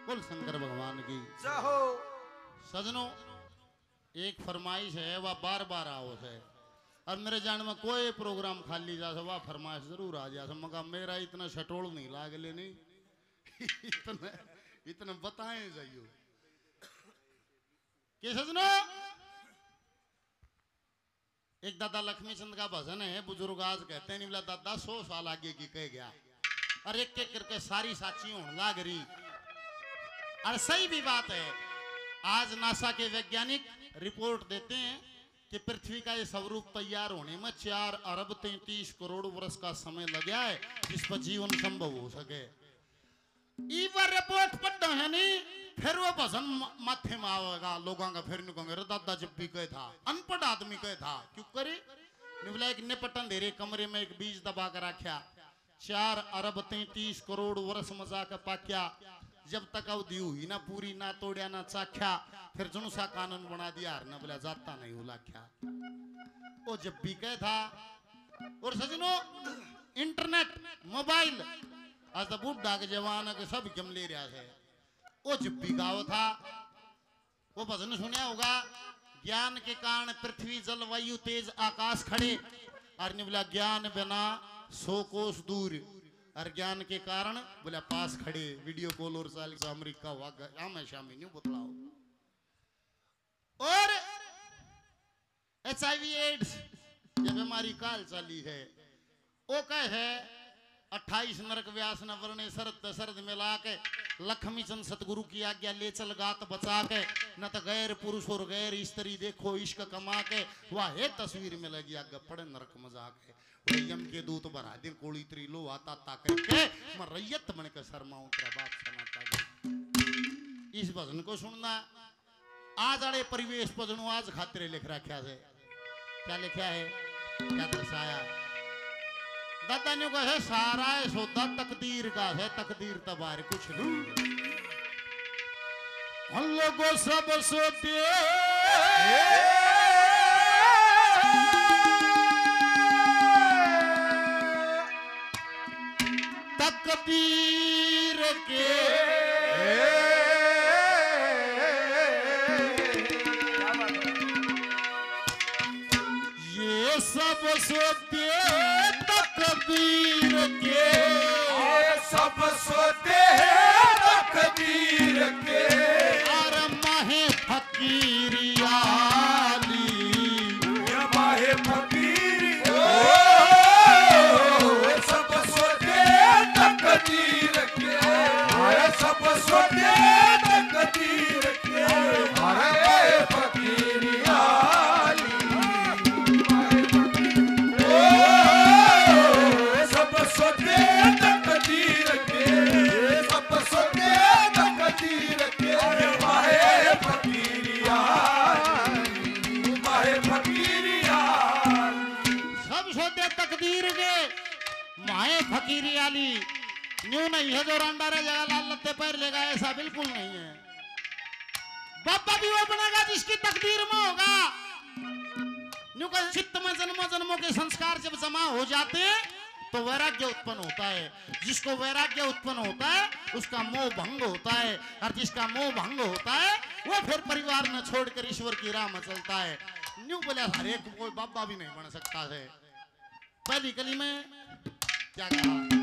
बोल शंकर भगवान की जहो। सजनों, एक फरमाइश है वह बार बार आओ है और मेरे जान में कोई प्रोग्राम खाली जा वह फरमाइश जरूर आ जा मगर मेरा इतना शटोल नहीं लाग ले नहीं इतना इतना बताएं जाइयो कि सजनों, एक दादा लक्ष्मी चंद का भजन है, बुजुर्ग आज कहते हैं नहीं बोला दादा 100 साल आगे की कह गया और एक एक करके सारी साची होने लाग रही। और सही भी बात है, आज नासा के वैज्ञानिक रिपोर्ट देते हैं कि पृथ्वी का ये स्वरूप तैयार होने में 4 अरब 33 करोड़ वर्ष का समय लग गया है जिस पर जीवन संभव हो सके। ईवर रिपोर्ट पढ़ना है नहीं, फिर वो भजन माथे में आवेगा लोगों का, फिर निकलेंगे दादा जब भी कहे था अनपढ़ आदमी कहे था क्यों करे निवला एक निपटन धेरे कमरे में एक बीज दबा कर रखा 4 अरब 33 करोड़ वर्ष मजा का पाक्या जब तक अवधि हुई ना पूरी ना तोड़िया ना चाख्या फिर जुनू सा कानून बना दिया न बोला जाता नहीं उलाख्या वो जब भी कहे था। और सजनों, इंटरनेट मोबाइल आज तो बुढ़ा के जवान के सब गम ले रहा है। वो जब भी गाओ था वो भजन सुना होगा, ज्ञान के कारण पृथ्वी जलवायु तेज आकाश खड़े और बोला ज्ञान बिना 100 कोस दूर और ज्ञान के कारण बोला पास खड़े वीडियो कॉल और साल से अमेरिका हुआ हमेशा में न्यू बतलाओ। और HIV एड्स ये बीमारी काल चली है वो कह है 28 नरक व्यास न वर्णे शरद शरद मिला के लक्ष्मी चंद सतगुरु की आज्ञा ले चल गात बचा के न तो गैर पुरुष और गैर स्त्री देखो इश्क कमा के वह है तस्वीर में लगी आगे पड़े नरक मजाक है यम के दूत बरा दिन कोड़ी त्रिलो आता ताके के मैं रैयत बन के शर्माऊं तेरा बाप सनाता गए। इस भजन को सुनना आज आड़े परिवेश भजनों आज खातिर लिख रखा है, क्या लिखा है क्या दर्शाया दादा ने को है सारा है सौदा तकदीर का है, तकदीर तबार कुछ नहीं हम लोगों सब सोते तकदीर के ये सब सोते तकदीर के सब सोते हैं तकदीर के और माहे फकीरियाली माहे फकीर सब सोते तकदीर के सब सोते तकदीर के माहे फकीरिया सब सोते तकदीर के सब सोते तकदीर के माहे फकीरिया माहे फकीरिया सब सोते तकदीर के माए फकीरियाली न्यू नहीं है जो रंडारे जगह लाल लत्ते पैर लेगा ऐसा बिल्कुल नहीं है। बाबा भी वो बनेगा जिसकी तकदीर में होगा। न्यू का चित्त में जन्मों जन्मों के संस्कार जब जमा हो जाते हैं तो वैराग्य उत्पन्न होता है। जिसको वैराग्य उत्पन्न होता है उसका मोह भंग होता है और जिसका मोह भंग होता है वो फिर परिवार न छोड़कर ईश्वर की राह में चलता है। न्यू बोले हर एक कोई बाबा भी नहीं बन सकता है। पहली कली में क्या कहा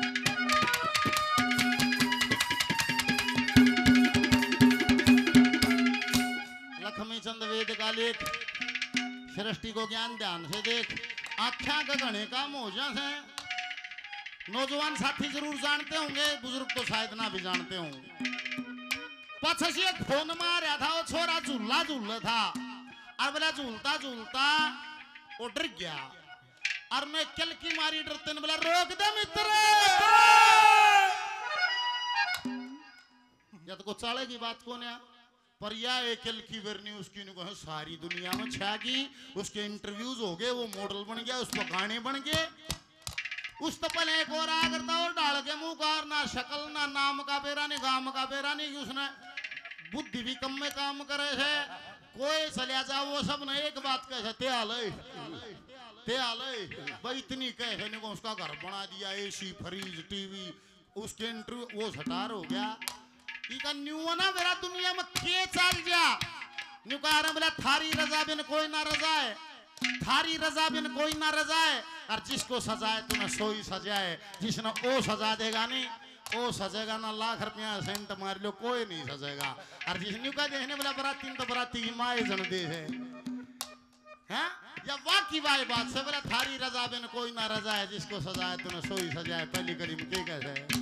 लक्ष्मी चंद वेद का लेख सृष्टि को ज्ञान ध्यान से देख आख्या गगने का मोजा है। नौजवान साथी जरूर जानते होंगे, बुजुर्ग तो शायद ना भी जानते हों। पछसी एक फोन मारा था वो छोरा झूला झूल था और बोला झूलता झूलता वो डर गया और मैं कल की मारी डरते ने बोला रोक दे मित्र या तो कुछ चाले की बात कौन है पर यह एक की वर्नी उसकी सारी दुनिया में छागी। उसके इंटरव्यूज हो गए, वो मॉडल बन गया, उस पर गाने बन गए। उस तो पहले एक और आ करता और डाल के मुंह का ना शक्ल ना नाम का बेरा नहीं गाम का बेरा नहीं। उसने बुद्धि भी कम में काम करे है। कोई चलिया जाओ वो सब ने एक बात कहे ते आले भाई इतनी कहे नहीं उसका घर बना दिया, AC फ्रिज टीवी। उसके इंटरव्यू वो सटार हो गया। इका न्यू ना मेरा दुनिया में के चल जा न्यू कह रहा बोला थारी रजा बिन कोई ना रजा है, थारी रजा बिन कोई ना रजा है। और जिसको सजाए तूने सोई सजाए, जिसने ओ सजा देगा नहीं ओ सजेगा ना, लाख रुपया सेंट मार लो कोई नहीं सजेगा। और जिसने का देखने बोला बराती तो बराती की माए जन दे है हैं? या वाकी वाई बात से बोला थारी रजा बिन कोई ना रजा है, जिसको सजाए तूने सोई सजाए। पहली कड़ी में क्या कहते हैं?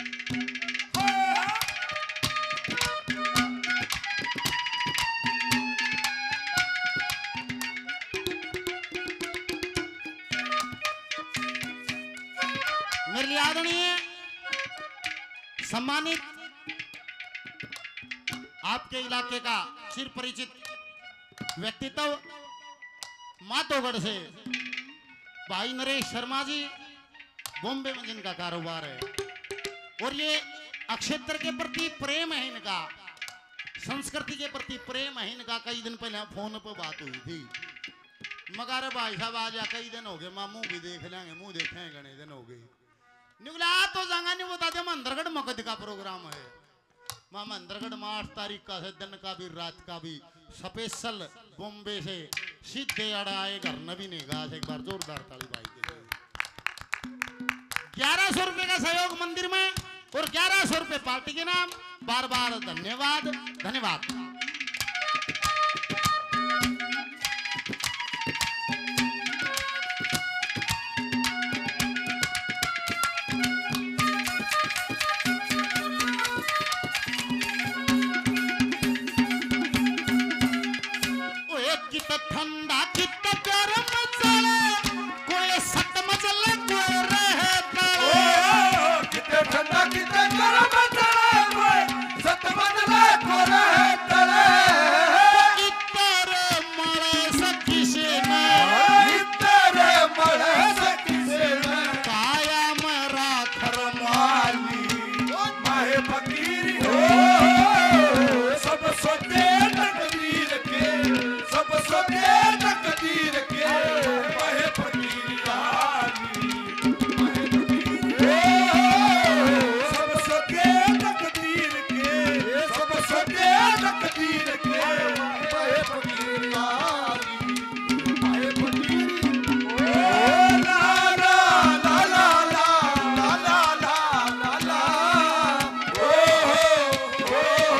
मेरे आदरणीय सम्मानित आपके इलाके का चिर परिचित व्यक्तित्व मातोगढ़ से भाई नरेश शर्मा जी, बॉम्बे में जिनका कारोबार है और ये अक्षेत्र के प्रति प्रेम है इनका, संस्कृति के प्रति प्रेम है इनका। कई दिन पहले फोन पर बात हुई थी, मगर भाई साहब आज कई दिन हो गए, मामू भी देख लेंगे, मुंह देखेंगे, घने दिन हो गए। निकला तो जांगा नहीं बता दे मंदरगढ़ मकद का प्रोग्राम है। मां मंदरगढ़ में 8 तारीख का है, दिन का भी रात का भी स्पेशल बॉम्बे से सीधे अड़ा आए घर नबी ने गा। एक बार जोरदार ताली भाई के 1100 रुपए का सहयोग मंदिर में और 1100 रुपए पार्टी के नाम। बार बार धन्यवाद धन्यवाद। ठंडा कित गरम चले कोई सट मचले कोई रहे तले, किते ठंडा किते गरम चले कोई सत मचले कोई रहे तले। इतरे मरे सखी से ने, इतरे मरे सखी से ने, काया मरा खरमाली माहे फकीरी हो। सब सोते तकदीर के, सब सोते तकदीर के, माहे फकीरी आली माहे फकीरी हो। सब सोते तकदीर के, सब सोते तकदीर के, माहे फकीरी आली माहे फकीरी ओ। ला ला ला ला ला ला ला ला ला ओ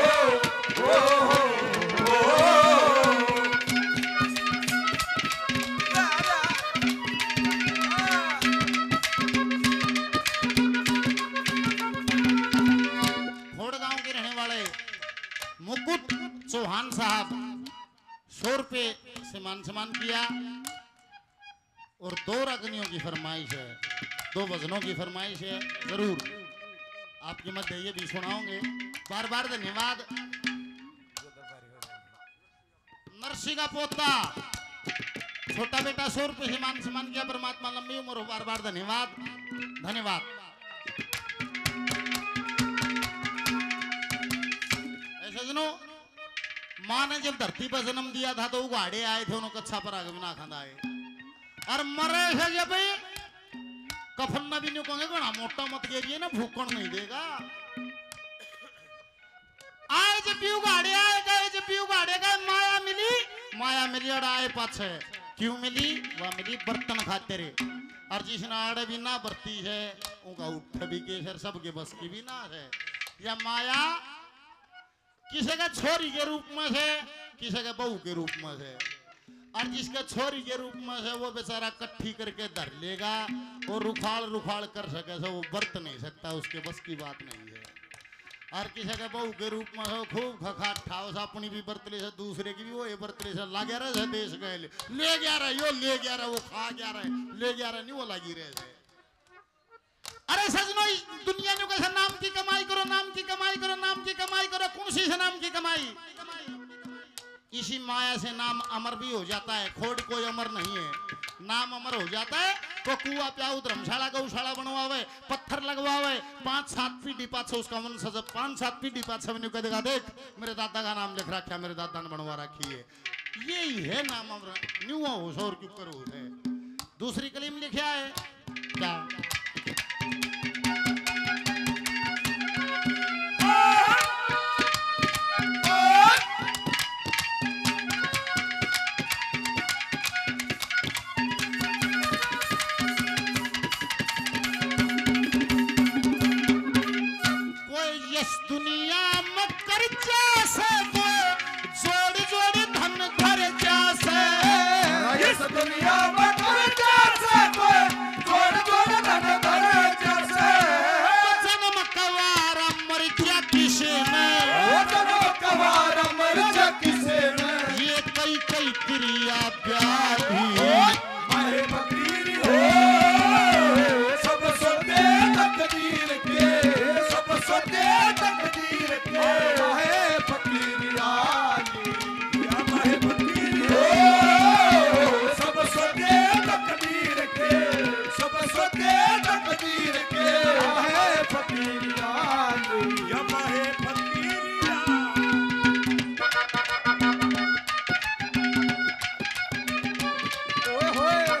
घोड़ गांव के रहने वाले मुकुट चौहान साहब 100 रुपए से मान सम्मान किया। और 2 रागनियों की फरमाइश है, 2 भजनों की फरमाइश है, जरूर आपके मध्य ये भी सुनाओगे। बार बार धन्यवाद। नरसी का पोता छोटा बेटा 100 रुपए से मान सम्मान किया। परमात्मा लंबी उम्र हो। बार बार धन्यवाद धन्यवाद। सजनों, माँ ने जब धरती पर जन्म दिया था तो उगाड़े आए थे, उन्होंने कच्छा पर आगे बिना खाना आए और मरे से जब कफन ना भी नहीं कहोगे घना मोटा मत गिरिए ना, भूकण नहीं देगा। आए जब भी उगाड़े आए गए, जब भी उगाड़े गए माया मिली और आए पाछे क्यों मिली? वह मिली बर्तन खातिर। और जिसने आड़े भी ना बरती है उनका उठ भी केसर सबके बस की भी ना है। या माया किसी का छोरी के रूप में है, किसी का बहू के रूप में है। और जिसका छोरी के रूप में है वो बेचारा कट्ठी करके धर लेगा और रुखाड़ कर सके से वो बरत नहीं सकता, उसके बस की बात नहीं है। और किसी का बहू के रूप में हो खूब खखा ठाव से अपनी भी बर्तले से दूसरे की भी वो बर्तले से लागे रहे से देश गए ले गया रहा यो ले गया रहा वो खा गया रहा ले गया रहा नहीं वो लगी रहे से। अरे सजनों, दुनिया में कैसे नाम की कमाई करो, नाम की कमाई करो, नाम की कमाई करो। कौन सी से नाम की कमाई? इसी माया से नाम अमर भी हो जाता है। खोड़ कोई अमर नहीं है, नाम अमर हो जाता है। तो कुआ प्याऊ धर्मशाला गौशाला बनवावे, पत्थर लगवावे, 5-7 पीढ़ी पाछे उसका वंशज 5-7 पीढ़ी पाछे में कह देगा देख मेरे दादा का नाम लिख रखा, मेरे दादा ने बनवा रखी है। यही है नाम अमर। न्यू हो शोर क्यों करो है। दूसरी कलीम लिखा है क्या? इस दुनिया में कर्जा से वो जोड़ जोड़ धन घर जैसे इस दुनिया में कर्जा से वो जोड़ जोड़ धन घर जैसे जन्म कवारा मर गया किसी ने जन्म कवारा मर गया किसी ने ये कई कई क्रिया प्यार माहे फकीर हो सब सोते तकदीर के सब सोते तकदीर के माहे फकीर आली या माहे फकीर हो सब सोते तकदीर के सब सोते तकदीर के माहे फकीर आली या माहे फकीर ओए होए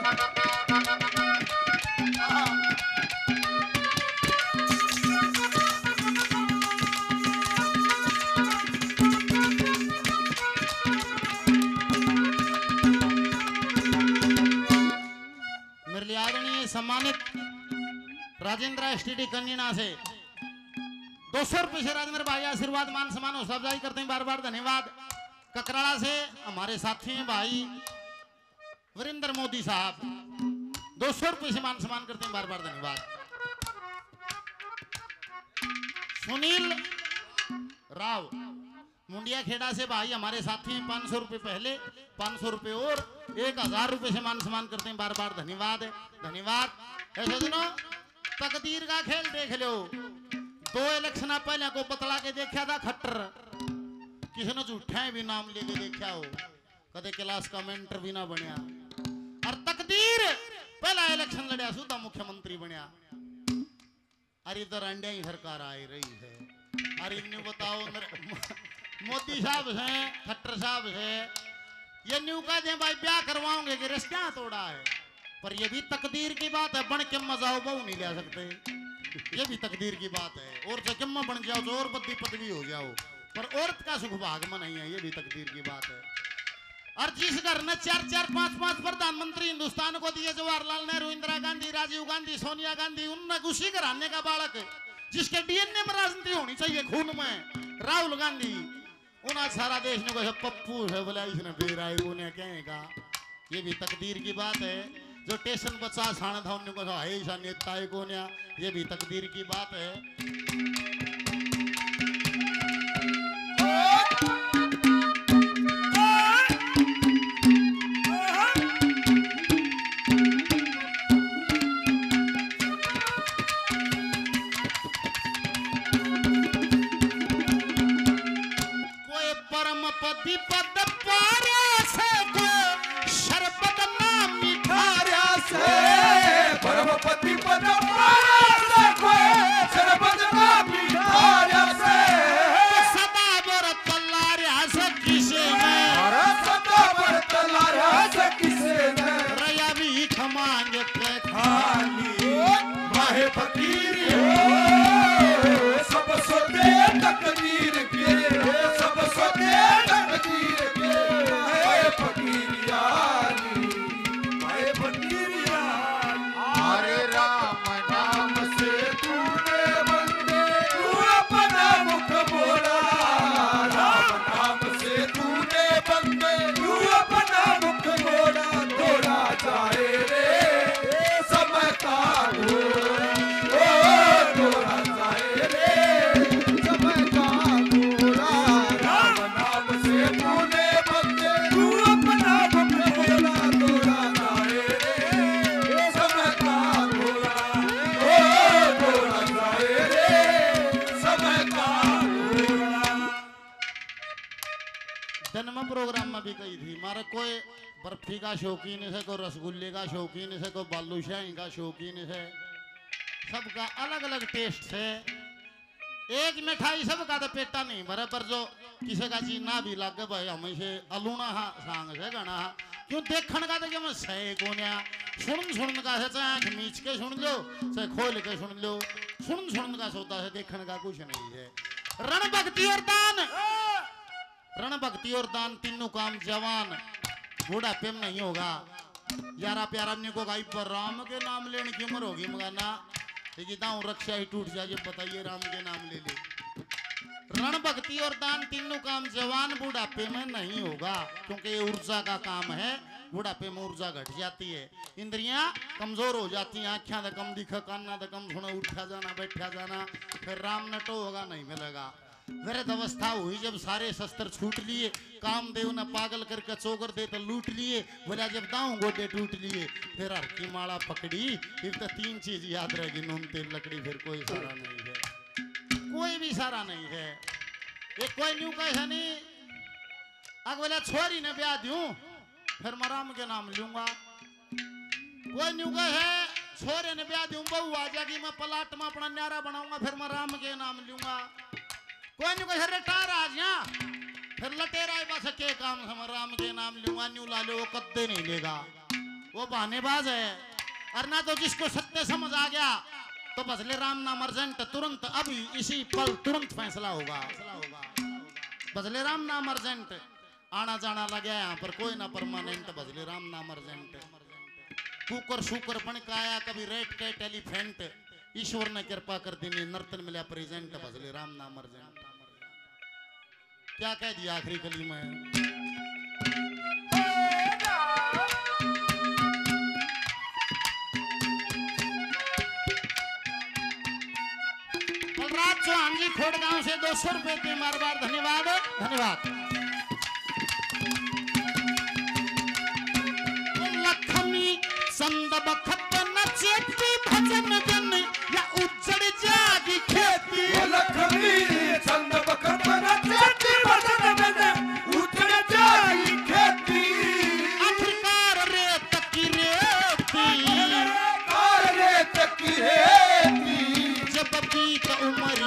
मेरे लिए आदरणीय सम्मानित राजेंद्र एसटीडी कन्या से 200 रुपए से राजेंद्र भाई आशीर्वाद मान सम्मान हौसला अफजाई करते हैं, बार बार धन्यवाद। ककराड़ा से हमारे साथी हैं भाई वीरेंद्र मोदी साहब, 200 रुपए से मान सम्मान करते हैं, बार बार धन्यवाद। सुनील राव मुंडिया खेड़ा से भाई हमारे साथी हैं, 500 रुपए पहले, 500 रुपए और 1000 रुपए से मान सम्मान करते हैं, बार बार धन्यवाद धन्यवाद। ऐसे दिनों तकदीर का खेल देख लो, 2 इलेक्शन पहले को बतला के देखा था खट्टर, किसी ने झूठा भी नाम लेके देखा हो, कदे क्लास का मेंटर भी ना बनया, और तकदीर पहला इलेक्शन लड़िया सुधा मुख्यमंत्री बनया। अरे इधर अंडिया ही सरकार आई रही है, अरे इन्हें बताओ मोदी साहब से खट्टर साहब से ये न्यू कह दे भाई ब्याह करवाओगे कि रिश्ता तोड़ा है, पर ये भी तकदीर की बात है, बन के मजाओ बहु नहीं ले सकते, ये भी तकदीर की बात है। और जकम्मा बन जाओ तो और बद्दी पदवी हो जाओ, पर औरत का सुख भाग में नहीं है, ये भी तकदीर की बात है। और जिस घर ने 4-4, 5-5 प्रधानमंत्री हिंदुस्तान को दिए, जवाहरलाल नेहरू, इंदिरा गांधी, राजीव गांधी, सोनिया गांधी, उनने उसी घराने का बालक जिसके डीएनए में राजनीति होनी चाहिए खून में, राहुल गांधी, उन्हें सारा देश ने कहा पप्पू है बोला, इसने फिर आए उन्हें कहेगा, ये भी तकदीर की बात है। जो स्टेशन पर 50 आना था उन्होंने कहा है ईशा नेता है कौन, ये भी तकदीर की बात है। कोई परम पति पद पारे से कोई शरबत नाम मिठारा से परमपति पद से कोई शरबत ना मिठारा से सदा बरत लारिया से किसे ने सदा बरत लारिया से किसे ने रया भी खमांग के खाली माहे फकीर हो सब सोते तकदीर के सब सोते तकदीर के माहे फकीर यानी माहे फकीर यानी हरे राम नाम से तूने बंदे तू अपना मुख मोड़ा, राम नाम से तूने बंदे तू अपना मुख मोड़ा, तोड़ा जाए रे समय का घोड़ा, ओ तोड़ा जाए रे समय का घोड़ा, राम नाम से तूने बंदे तू अपना मुख मोड़ा, तोड़ा जाए रे समय का घोड़ा, ओ तोड़ा जाए रे समय का घोड़ा। जन्म प्रोग्राम में भी कही थी, मारे कोई बर्फी का शौकीन है, कोई रसगुल्ले का शौकीन है, कोई बालूशाही का शौकीन है, सबका अलग अलग टेस्ट है। एक मिठाई सबका तो पेटा नहीं भरे, पर जो किसी का चीज ना भी लगे भाई हमेशा अलूना हा सांग से गाना हा, क्यों देखने का तो क्या मैं सही कोन्या सुन का से चाहे आंख मीच के सुन लो, चाहे खोल के सुन लो, सुन का सोता है, देखने का कुछ नहीं है। रण भक्ति और दान, रण भक्ति और दान तीनों काम जवान बुढ़ापे में नहीं होगा। यारा प्यारा अपने को गाई पर राम के नाम लेने की उम्र होगी, मगर ना रक्षा ही टूट जाए, बताइए राम के नाम ले ले। रण भक्ति और दान तीनों काम जवान बुढ़ापे में नहीं होगा, क्योंकि ये ऊर्जा का काम है। बुढ़ापे में ऊर्जा घट जाती है, इंद्रियां कमजोर हो जाती हैं, आँखें तो कम दिखा, काना तो कम सुना, उठा जाना बैठा जाना, फिर राम नटो होगा नहीं मिलेगा। वृद्ध अवस्था हुई जब सारे शस्त्र छूट लिए, कामदेव ने पागल करके चोगर दे तो लूट लिए, बोला जब दाऊं गोडे टूट लिए, फिर हर की माला पकड़ी, फिर तो 3 चीज याद रहेगी, नून तेल लकड़ी, फिर कोई सारा नहीं है, कोई भी सारा नहीं है। ये कोई न्यू कहे नहीं, अग बोला छोरी ने ब्याह दूं फिर मैं राम के नाम लूंगा, कोई न्यू कहे छोरे ने ब्याह दूं बहू आ जाएगी, मैं पलाट में अपना न्यारा बनाऊंगा, फिर मैं राम के नाम लूंगा। कोई न्यू कहे रटार आ जा, फिर लटेरा बस के काम से मैं राम के नाम लूंगा, न्यू ला लो, वो कद्दे नहीं लेगा, वो बहानेबाज है। और ना तो जिसको सत्य समझ आ गया तो बदले राम नाम अर्जेंट, तुरंत अभी इसी पल तुरंत फैसला होगा, बदले राम नाम अर्जेंट। आना जाना लगा यहाँ पर कोई ना परमानेंट, बदले राम नाम अर्जेंट। कुकर शुकर बन काया कभी रेड कैट एलिफेंट, ईश्वर ने कृपा कर दी, नर्तन मिला प्रेजेंट, बदले राम नाम अर्जेंट। क्या कह दिया आखिरी कली में? चौहान जी खोड़गांव से 200 रुपए के बार धन्यवाद, धन्यवाद। लखमी संद बखत नचेती भजन बिन या उजड़ जागी खेती, लखमी संद बखत नचेती भजन बिन उजड़ जागी खेती। आखिरकार रे तकी रेती, कार रे तकी रेती, जब बीत उम्र